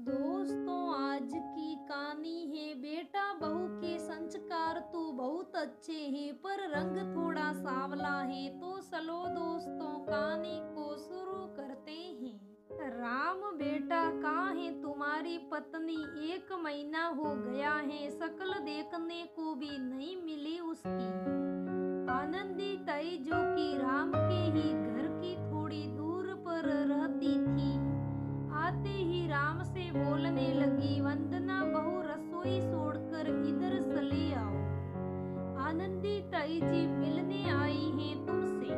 दोस्तों, आज की कहानी है बेटा बहू के संस्कार तो बहुत अच्छे हैं पर रंग थोड़ा सांवला है। तो चलो दोस्तों, कहानी को शुरू करते हैं। राम बेटा, कहाँ है तुम्हारी पत्नी? 1 महीना हो गया है, शक्ल देखने को भी नहीं मिली उसकी। आनंदी ताई, जो कि राम के ही घर की थोड़ी दूर पर रहती थी, आते ही राम से बोलने लगी, वंदना बहू, रसोई छोड़कर इधर चली आओ। आनंदी ताई जी मिलने आई हैं तुमसे।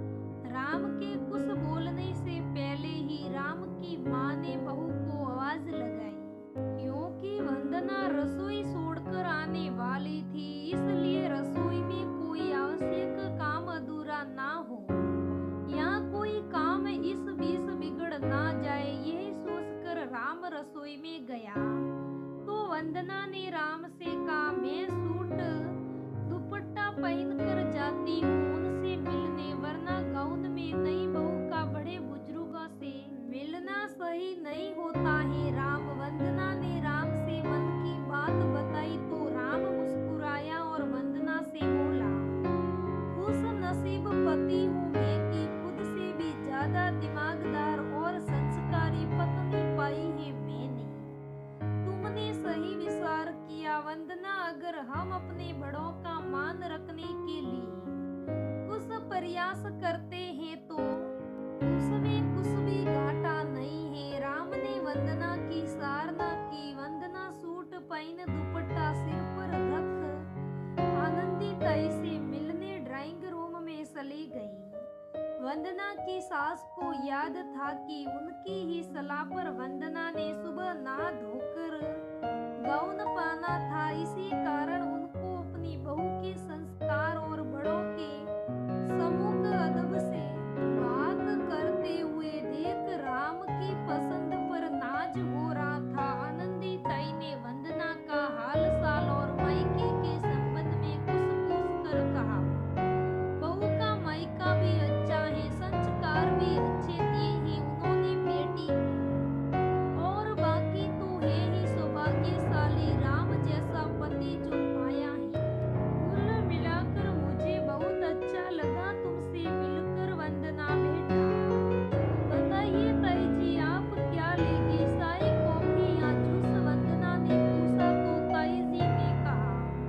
राम के कुछ बोलने से पहले ही राम की माँ ने बहू को आवाज लगाई, क्योंकि वंदना रसोई छोड़कर आने वाली थी, इसलिए रसोई में कोई आवश्यक काम अधूरा ना हो, यहाँ कोई काम इस बीच बिगड़ ना जाए, यही सोचकर राम रसोई में गया। तो वंदना ने राम से कहा, मैं सूट दुपट्टा पहनकर जाती हूँ उनसे मिलने, वरना गाउन में नई बहू का बड़े बुजुर्गों से मिलना सही नहीं होता है। राम, वंदना ने राम से मन की बात बताई तो राम मुस्कुराया और वंदना से बोला, खुश नसीब पति हूँ मैं कि खुद से भी ज्यादा दिमागदार और संस्कारी पत्नी पाई है मैंने। तुमने सही विचार किया वंदना, अगर हम अपने बड़ों का मान रखने के लिए कुछ प्रयास करते हैं तो उसमें कुछ भी घाटा नहीं है। राम ने वंदना की सराहना की। वंदना सूट पहन दुपट्टा सिर पर रख आनंदी ताई से मिलने ड्राइंग रूम में चली गई। वंदना की सास को याद था कि उनकी ही सलाह पर वंदना ने सुबह नहा धोकर गाउन पहना था, इसी कारण उनको अपनी बहू के संस्कार और बड़ों के सम्मुख अदब से बात करते हुए देख राम की पसंद पर नाज हो रहा था। आनंदी ताई ने वंदना का हाल चाल और मायके के संबंध में कुछ पूछ कर कहा, बहू का मायका भी अच्छा है, संस्कार भी अच्छे दिए हैं उन्होंने बेटी को, और बाकी तो है ही सौभाग्यशाली राम जैसा पति जो पाया है। कुल मिलाकर मुझे बहुत अच्छा लगा तुमसे मिलकर वंदना बेटा। बताइए ताई जी, आप क्या लेंगे, चाय, कॉफी या जूस? वंदना ने पूछा तो ताई जी ने कहा,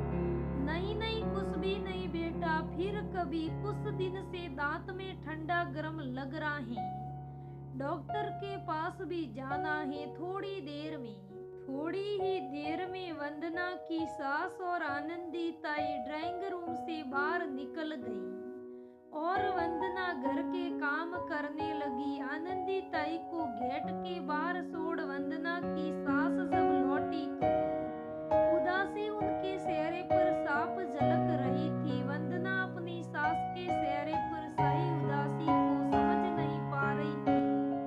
नहीं नहीं, कुछ भी नहीं बेटा, फिर कभी। कुछ दिन से दांत में ठंडा गर्म लग रहा है, डॉक्टर के पास भी जाना है थोड़ी देर में। थोड़ी ही देर में वंदना की सास और आनंदी ताई ड्राइंग रूम से बाहर निकल गई और वंदना घर के काम करने लगी। आनंदी ताई को गेट के बाहर छोड़ वंदना की सास जब लौटी तो उदासी उनके चेहरे पर साफ झलक रही थी। वंदना अपनी सास के चेहरे पर सही उदासी को समझ नहीं पा रही थी,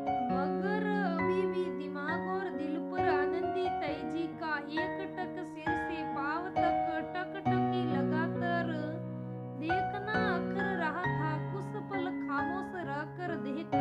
मगर अभी भी दिमाग और दिल पर आनंदी ताई जी का एकटक सिर से पांव तक टकटकी लगातार देखना अखर रहा था। कुछ पल खामोश रहकर देखा,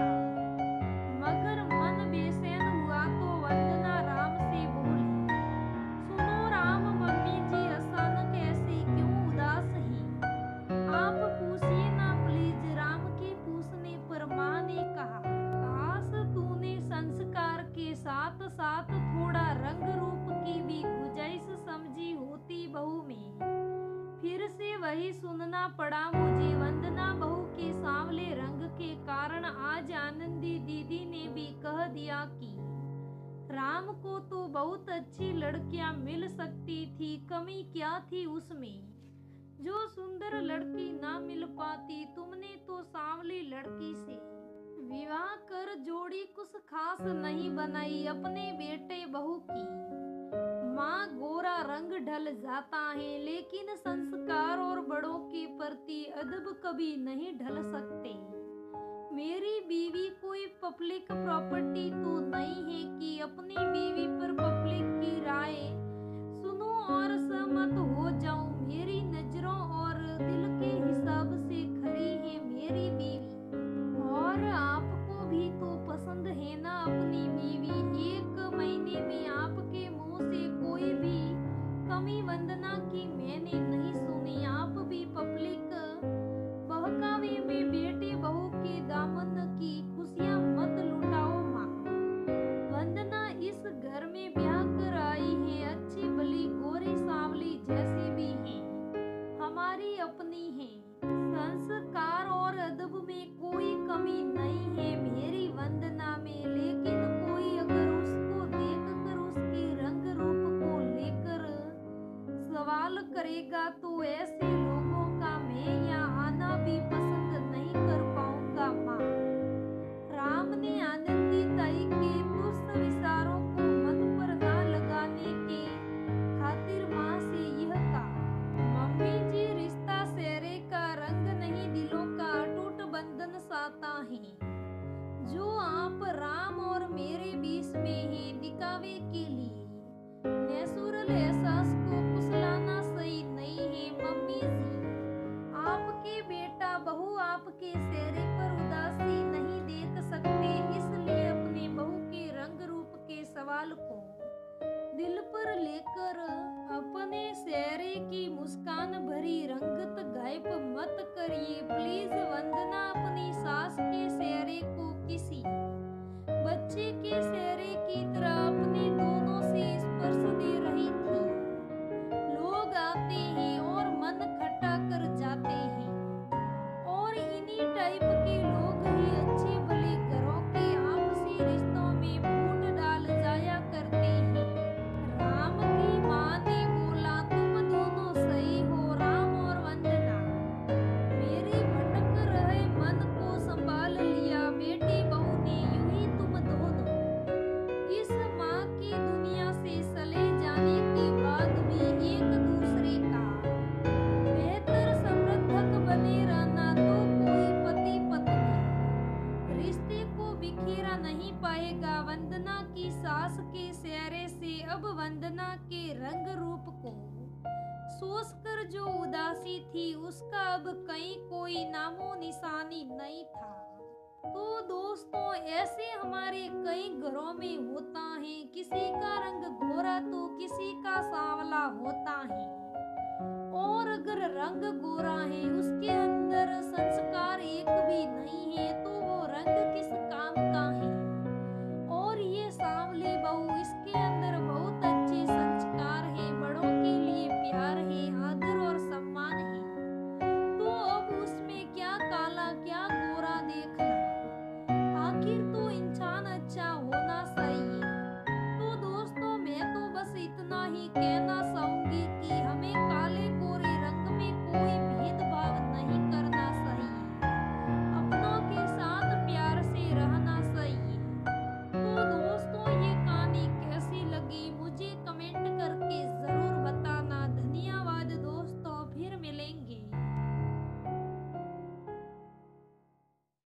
मगर मन बेचैन हुआ तो वंदना राम से बोली, सुनो राम, मम्मी जी अचानक ऐसे क्यों उदास हैं? आप पूछिए ना प्लीज। राम के पूछने पर माँ ने कहा, काश तूने संस्कार के साथ साथ थोड़ा रंग रूप की भी गुंजाइश समझी होती बहू में। फिर से वही सुनना पड़ा मुझे। वंदना बहू के सांवले रंग के कारण आज आनंदी दीदी ने भी कह दिया कि राम को तो बहुत अच्छी लड़कियां मिल सकती थी, कमी क्या थी उसमें जो सुंदर लड़की ना मिल पाती? तुमने तो सांवली लड़की से विवाह कर जोड़ी कुछ खास नहीं बनाई अपने बेटे बहू की। माँ, गोरा रंग ढल जाता है लेकिन संस्कार और बड़ों के प्रति अदब कभी नहीं ढल सकते। मेरी बीवी कोई पब्लिक प्रॉपर्टी तो नहीं है कि अपनी बीवी पर पब्लिक की राय सुनो और सहमत हो जाऊं। मेरी नजरों और दिल के हिसाब से खरी है मेरी बीवी, और आपको भी तो पसंद है ना अपनी बीवी? 1 महीने में जाएगा तो ऐसे लोगों का मैं यहाँ आना भी पसंद नहीं कर पाऊंगा माँ। राम ने आनंदीताई के दुष्ट विचारों को मन पर ना लगाने के खातिर माँ से यह कहा, मम्मी जी रिश्ता चेहरे का रंग नहीं दिलों का अटूट बंधन साता है, जो आप राम और मेरे बीच में है दिखावे के लिए नेचुरल एहसास को फुसलाना सही नहीं है मम्मी जी। आपके बेटा बहू आपके चेहरे पर उदासी नहीं देख सकते, इसलिए अपने बहू के रंग रूप के सवाल को दिल पर लेकर अपने चेहरे की मुस्कान भरी रंगत गायब मत करिए प्लीज। वंदना अपनी सास के चेहरे को किसी बच्चे के चेहरे की तरह अपने दोनों से स्पर्श दे रही थी। लोग आते हैं और मन खट्टा कर जाते हैं, और इन्हीं टाइप के लोग ही अच्छे भले घरों के आपसी रिश्तों में फूट डाल जाया करते हैं। राम की माँ ने बोला, तुम दोनों सही हो राम और वंदना, मेरे भटक रहे मन को संभाल लिया बेटी बहू ने, यूं ही तुम दोनों इस माँ की दुनिया से चले जाने के बाद भी एक दूसरे का बेहतर समर्थक बने रहना, तो कोई पति पत्नी रिश्ते को बिखेरा नहीं पाएगा। वंदना की सास के चेहरे से अब वंदना के रंग रूप को सोचकर जो उदासी थी उसका अब कहीं कोई नामो निशानी नहीं था। तो दोस्तों ऐसे हमारे कई घरों में होता है, किसी का रंग गोरा तो किसी का सांवला होता है, और अगर रंग गोरा है उसके अंदर संस्कार एक भी नहीं है तो वो रंग किस काम का है। और ये सांवले बहू, इसके अंदर बहुत अच्छे संस्कार है, बड़ों के लिए प्यार है, आदर और सम्मान है, तो अब उसमें क्या काला क्या गोरा देखना, आखिर तो इंसान अच्छा होना चाहिए। तो दोस्तों मैं तो बस इतना ही कहना चाहूंगी कि हमें काले गोरे रंग में कोई